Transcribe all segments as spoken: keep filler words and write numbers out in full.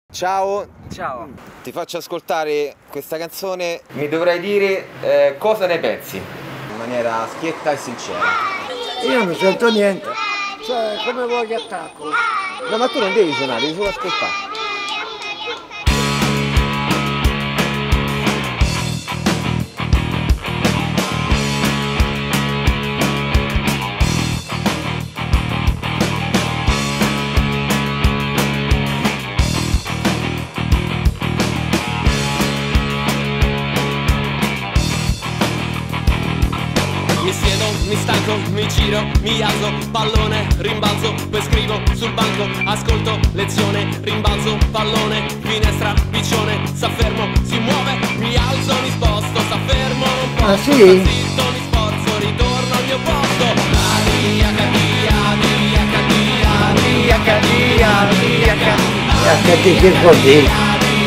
Ciao. Ciao. Ti faccio ascoltare questa canzone. Mi dovrai dire eh, cosa ne pensi. In maniera schietta e sincera. Io non sento niente. Cioè, come vuoi che attacco? No, ma tu non devi suonare, devi solo ascoltare. Mi siedo, mi stanco, mi giro, mi alzo, pallone, rimbalzo, poi scrivo sul banco, ascolto, lezione, rimbalzo, pallone, finestra, piccione, s'affermo, si muove, mi alzo, mi sposto, s'affermo, non posso, ah, sì? zitto, mi sforzo, ritorno al mio posto. Adia, cadia, adia, cadia, adia, cadia, adia, cadia, H D che vuol dire?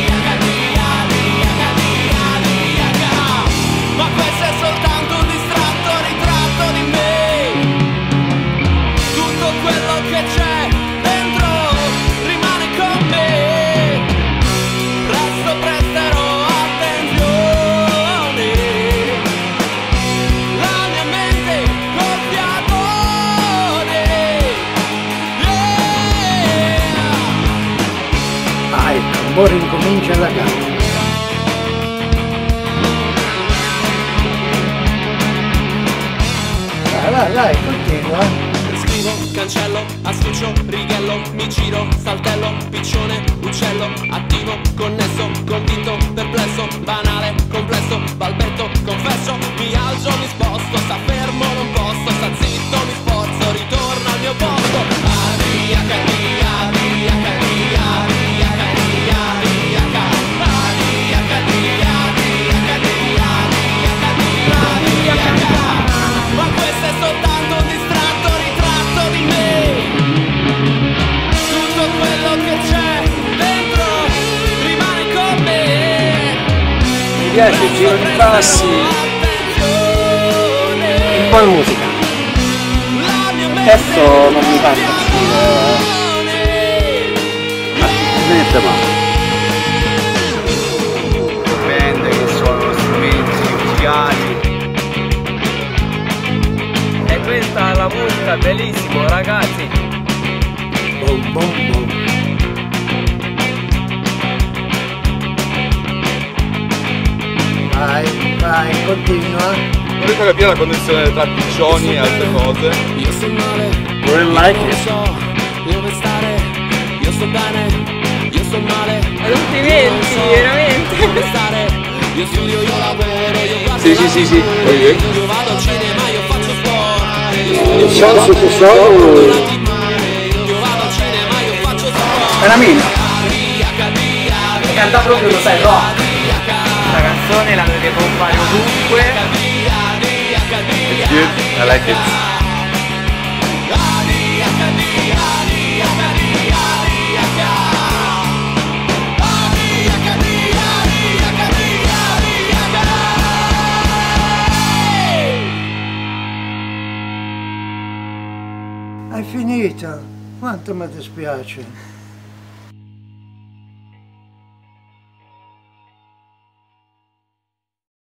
ma questo è soltanto un distratto ritratto di me. Tutto quello che c'è dentro rimane con me. Presto presterò attenzione. La mia mente col fiatone. Yeah. Ah, il tamburo incomincia da capo. Vai, vai, continua. Scrivo, cancello, astuccio, righello, mi giro, saltello, piccione, uccello, attivo, connesso, convinto, perplesso, banale, complesso, balbetto, confesso, mi alzo, mi sposto, sta fermo, non posso, sta zitto, mi sforzo, ritorno al mio posto. Adia, cadia, adia, cadia, adia, cadia, adia, cadia, cadia, adia, cadia, adia, cadia. Ma questo è soltanto un distratto ritratto di me. Tutto quello che c'è dentro rimane con me. Mi piace il giro di bassi, un po' di musica. Adesso non mi fa impazzire, artisticamente male. Band che suonano strumenti musicali. E questa è la musica, bellissimo ragazzi. Bom, bom, bom. Vai, vai, continua. Non riesco a capire la connessione tra piccioni e altre cose. Io sto male, Don't like non it. so dove stare. Io sto bene, io sto male. Complimenti, veramente. Dove stare? Io studio, io lavoro, io guardo. Sì, sì, sì, sì. Io vado al cinema, io faccio sport. Io studio, Ciao, su questo. io vado al cinema, io faccio sport. È una mina. Adia, cadia, adia, Canta proprio, lo sai, rock. adia, La canzone la dovete pompare ovunque. cadia, adia, cadia, Good, I like it. adia, cadia, adia, cadia, adia, adia, cadia, adia, cadia, adia. Hai finito? Quanto mi dispiace.